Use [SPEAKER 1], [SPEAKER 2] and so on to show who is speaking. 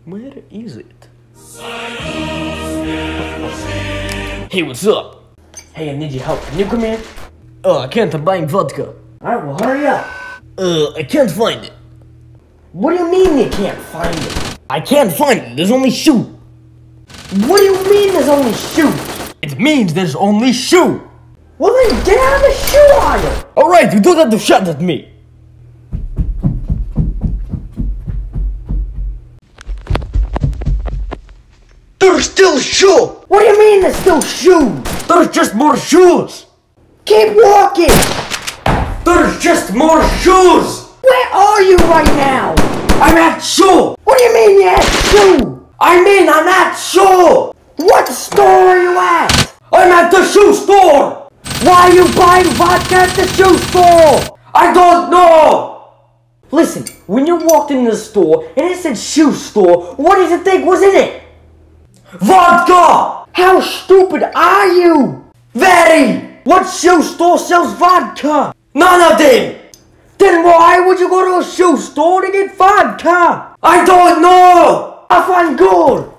[SPEAKER 1] Where is it? Hey, what's up? Hey, I need your help. Can you come here? I can't. I'm buying vodka. Alright, well, hurry up. I can't find it. What do you mean you can't find it? I can't find it. There's only shoe. What do you mean there's only shoe? It means there's only shoe. Well, then get out of the shoe aisle. Alright, you don't have to shout at me. There's still shoe! What do you mean there's still shoes? There's just more shoes! Keep walking! There's just more shoes! Where are you right now? I'm at shoe! What do you mean you're at shoe? I mean I'm at shoe! What store are you at? I'm at the shoe store! Why are you buying vodka at the shoe store? I don't know! Listen, when you walked in the store and it said shoe store, what did you think was in it? Vodka! How stupid are you? Very! What shoe store sells vodka? None of them! Then why would you go to a shoe store to get vodka? I don't know! I find good!